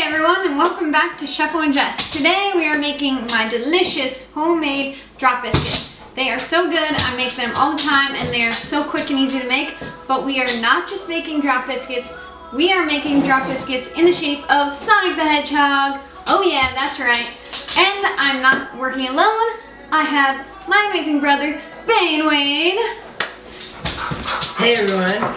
everyone, and welcome back to Shuffle and Jess. Today we are making my delicious homemade drop biscuits. They are so good, I make them all the time, and they are so quick and easy to make. But we are not just making drop biscuits, we are making drop biscuits in the shape of Sonic the Hedgehog. Oh yeah, that's right. And I'm not working alone. I have my amazing brother, Wayne. Hey everyone.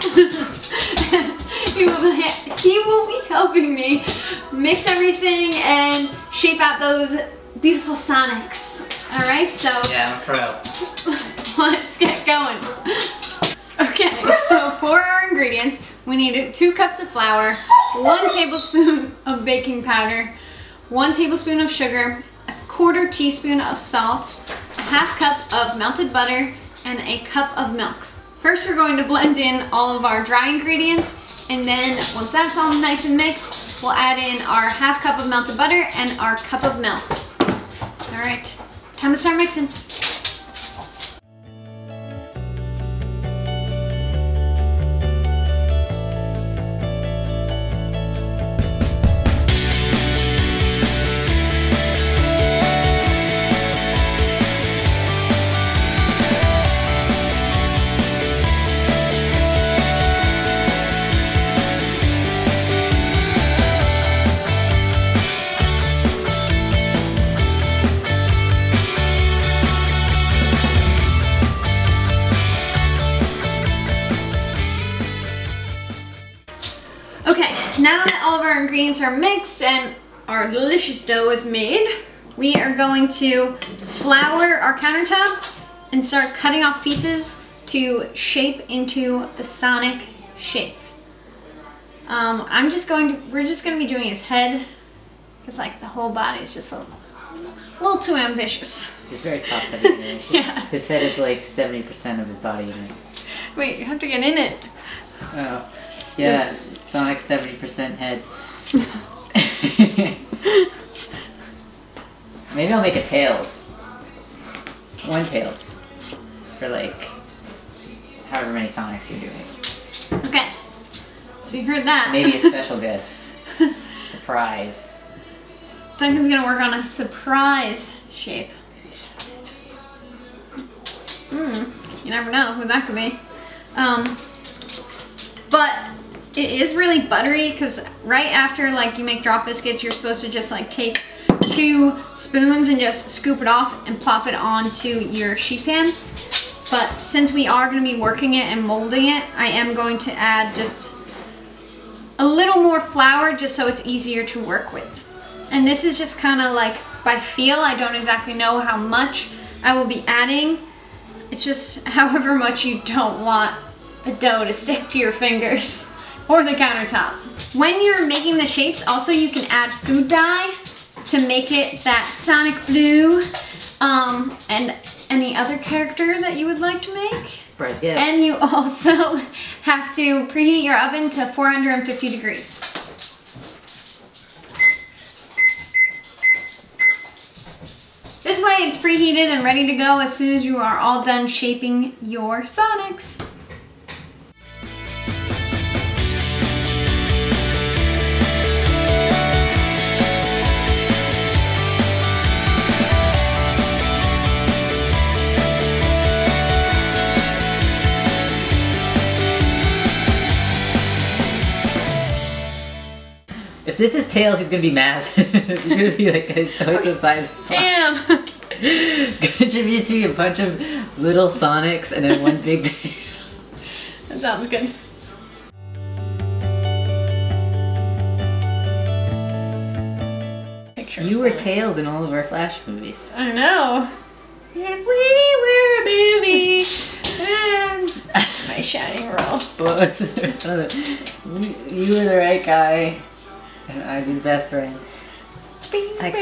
He will be helping me mix everything and shape out those beautiful Sonics. Alright, so yeah, I'm pro. Let's get going. Okay, so for our ingredients, we need 2 cups of flour, 1 tablespoon of baking powder, 1 tablespoon of sugar, a 1/4 teaspoon of salt, a 1/2 cup of melted butter, and a cup of milk. First, we're going to blend in all of our dry ingredients, and then once that's all nice and mixed, we'll add in our 1/2 cup of melted butter and our cup of milk. All right, time to start mixing. Okay, now that all of our ingredients are mixed and our delicious dough is made, we are going to flour our countertop and start cutting off pieces to shape into the Sonic shape. We're just going to be doing his head, because like the whole body is just a little too ambitious. He's very top heavy, you know? Yeah. His head is like 70% of his body, you know? Wait, you have to get in it. Oh. Yeah, Sonic's 70% head. Maybe I'll make a Tails. 1 Tails. For like, however many Sonics you're doing. Okay, so you heard that. Maybe a special guest. Surprise. Duncan's gonna work on a surprise shape. You never know who that could be. But it is really buttery, because right after like you make drop biscuits, you're supposed to just like take 2 spoons and just scoop it off and plop it onto your sheet pan. But since we are going to be working it and molding it, I am going to add just a little more flour just so it's easier to work with. And this is just kind of like by feel. I don't exactly know how much I will be adding. It's just however much you don't want the dough to stick to your fingers or the countertop. When you're making the shapes, also you can add food dye to make it that Sonic blue, and any other character that you would like to make. Surprise gift. And you also have to preheat your oven to 450 degrees. This way it's preheated and ready to go as soon as you are all done shaping your Sonics. If this is Tails, he's gonna be massive. He's gonna be like twice the size of Sonic. Damn! Contributes to be a bunch of little Sonics and then 1 big tail. That sounds good. Picture You were Tails in all of our Flash movies. I know. If we were a movie. My shining role. What was the rest of it? You were the right guy, and I'd be the best friend. Like,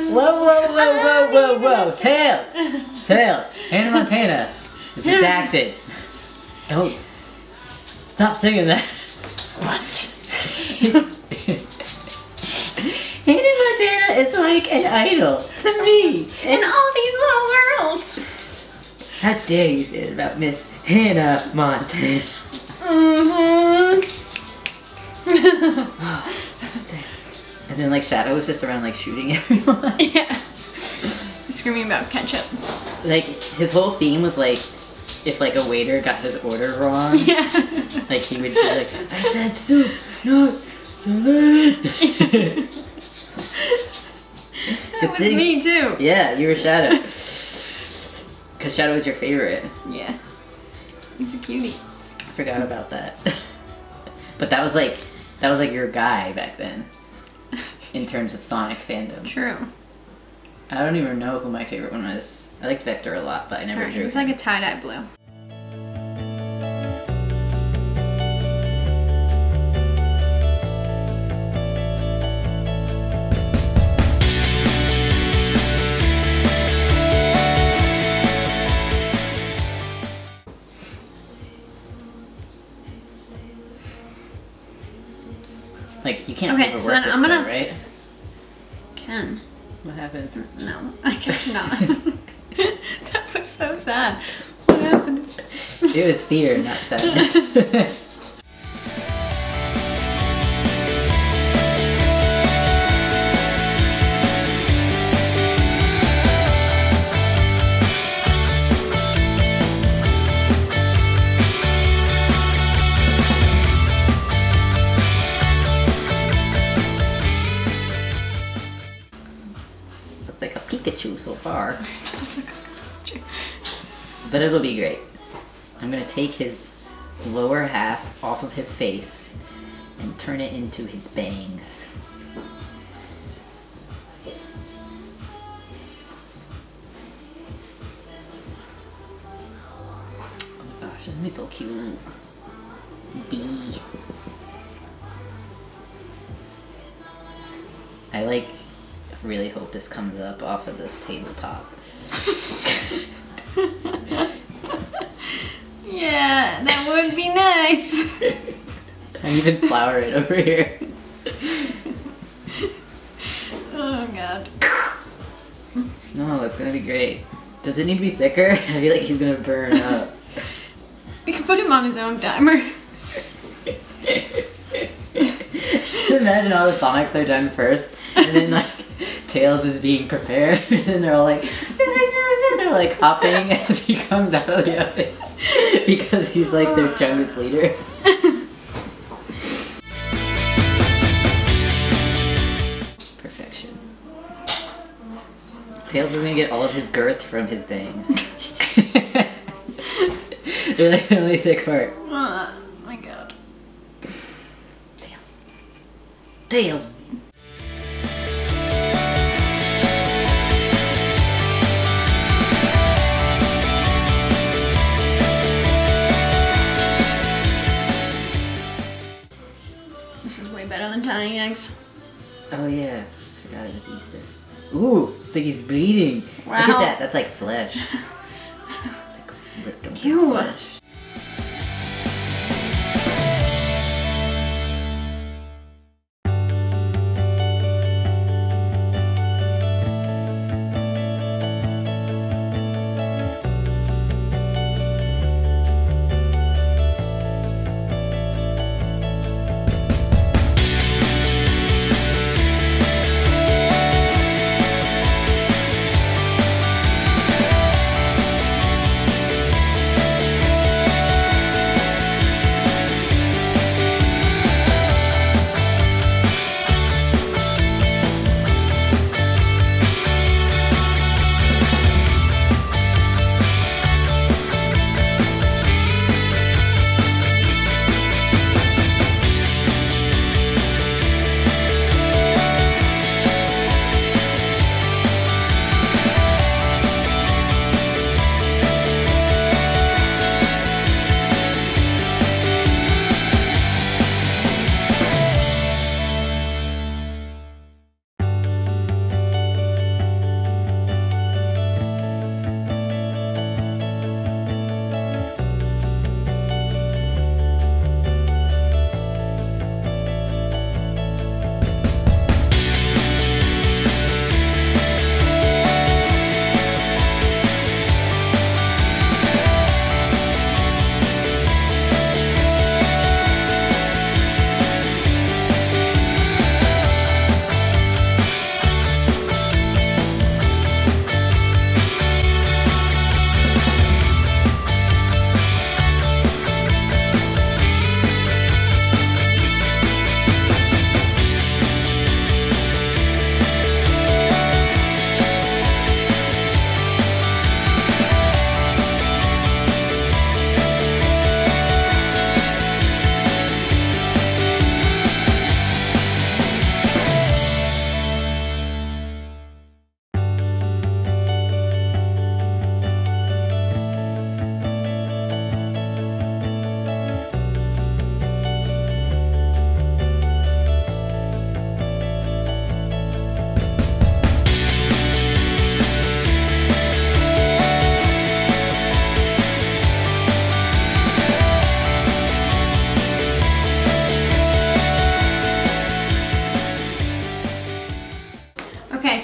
whoa! Tails! Tails! Hannah Montana is redacted. Don't stop singing that. What? Hannah Montana is like an idol to me. In all these little worlds. How dare you say it about Miss Hannah Montana? Mm-hmm. And then like Shadow was just around like shooting everyone. Yeah. Screaming about ketchup. Like his whole theme was like, if like a waiter got his order wrong, Yeah. like he would be like, I said soup, not salad. That was me too. Yeah, you were Shadow. Because Shadow was your favorite. Yeah. He's a cutie. I forgot about that. But that was like your guy back then. In terms of Sonic fandom. True. I don't even know who my favorite one was. I liked Vector a lot, but I never drew It's him. like a tie-dye blue. Like, you can't Okay, overwork so then this I'm gonna- though, right? Ken. What happens? No, I guess not. That was so sad. What happens? It was fear, not sadness. Looks like a Pikachu so far. But it'll be great. I'm gonna take his lower half off of his face and turn it into his bangs. Oh my gosh, this is so cute. B. I like really hope this comes up off of this tabletop. Yeah, that would be nice. I even flour it over here. Oh god. No, it's gonna be great. Does it need to be thicker? I feel like he's gonna burn up. We could put him on his own timer. Imagine all the Sonics are done first, and then like Tails is being prepared, and they're all like, they're like hopping as he comes out of the oven because he's like their youngest leader. Perfection. Tails is gonna get all of his girth from his bangs. They're like the only thick part. Oh my god. Tails. Tails. This is way better than tying eggs. Oh yeah, forgot it was Easter. Ooh, it's like he's bleeding. Wow. Look at that, that's like flesh. It's like ripped open Ew. flesh.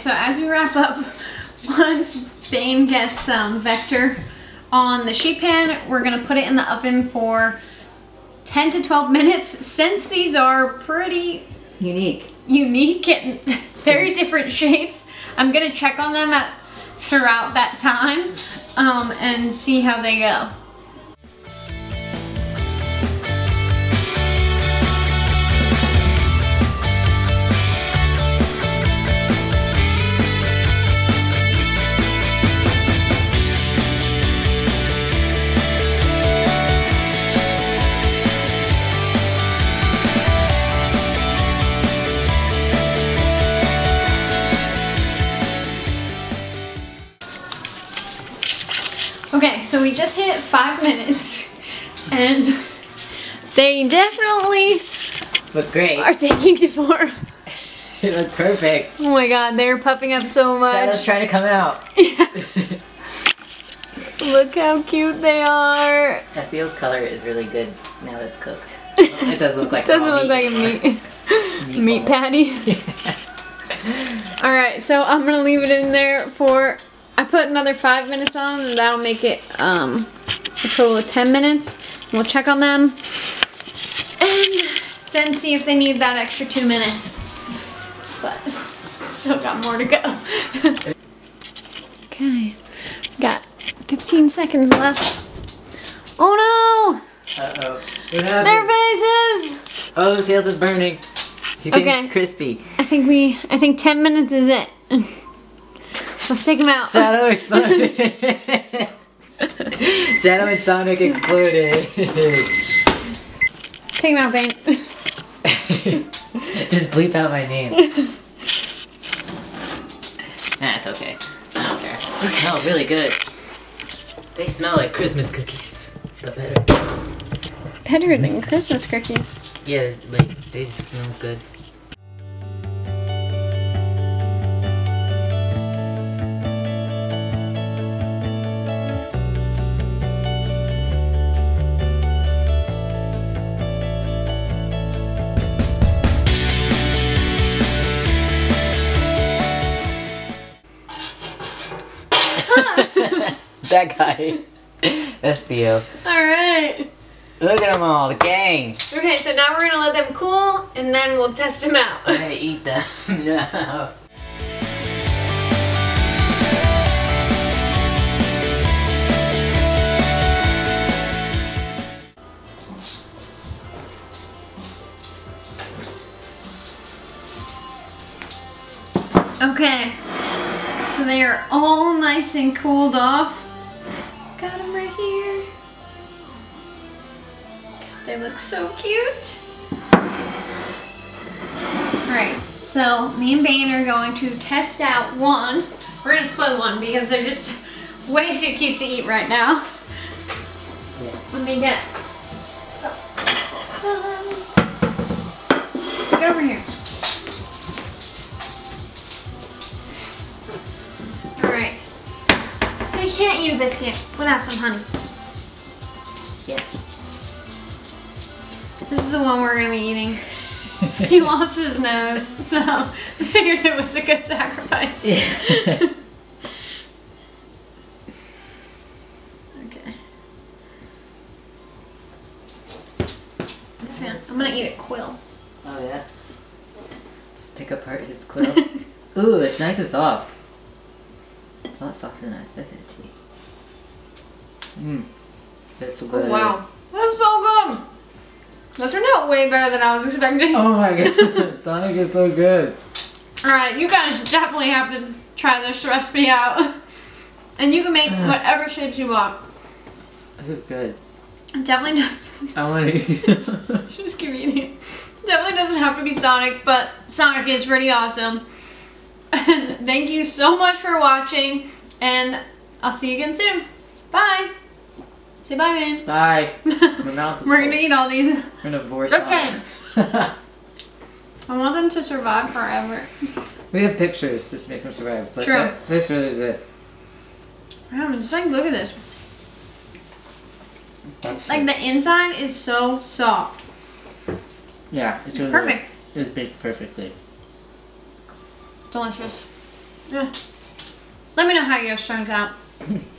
so as we wrap up, once Bane gets Vector on the sheet pan, we're gonna put it in the oven for 10 to 12 minutes. Since these are pretty unique and very different shapes, I'm gonna check on them throughout that time and see how they go. Okay, so we just hit 5 minutes, and they definitely look great. Are taking to form. They look perfect. Oh my god, they're puffing up so much. Shadow's trying to come out. Look how cute they are. SBO's color is really good now that it's cooked. It doesn't look like it doesn't look like a meat patty. Yeah. All right, so I'm gonna leave it in there for. I put another 5 minutes on, and that'll make it a total of 10 minutes. We'll check on them, and then see if they need that extra 2 minutes. But still got more to go. Okay, got 15 seconds left. Oh no! Uh-oh. Their faces! Oh, Tails is burning. He's getting crispy. I think 10 minutes is it. Let's take him out. Shadow exploded. Shadow and Sonic exploded. Take him out, Bane. Just bleep out my name. Nah, it's okay. I don't care. They smell really good. They smell like Christmas cookies, but better. Better than Christmas cookies. Yeah, like they just smell good. That guy. SBO. Alright. Look at them all, the gang. Okay, so now we're gonna let them cool, and then we'll test them out. I'm gonna eat them. No. Okay, so they are all nice and cooled off. Got them right here. They look so cute. Alright, so me and Bane are going to test out one. We're going to split one because they're just way too cute to eat right now. Let me get some. Get over here. Alright. So you can't eat a biscuit without some honey. Yes. This is the one we're going to be eating. He lost his nose, so I figured it was a good sacrifice. Yeah. Okay. I'm going to eat a quill. Oh yeah? Just pick apart his quill. Ooh, it's nice and soft. It's a lot softer than I expected it to be. Mmm. That's so good. Oh, wow. That's so good! That turned out way better than I was expecting. Oh my god. Sonic is so good. Alright, you guys definitely have to try this recipe out. And you can make whatever shapes you want. This is good. It definitely doesn't. I want to eat it. Just keep eating it. Definitely doesn't have to be Sonic, but Sonic is pretty awesome. And thank you so much for watching, and I'll see you again soon. Bye. Say bye, man. Bye. My mouth is We're gonna eat all these. We're gonna divorce. Okay. I want them to survive forever. We have pictures just to make them survive. But true. That tastes really good. Wow, just like look at this. Like the inside is so soft. Yeah, it's really perfect. It's baked perfectly. Delicious. Let me know how yours turns out.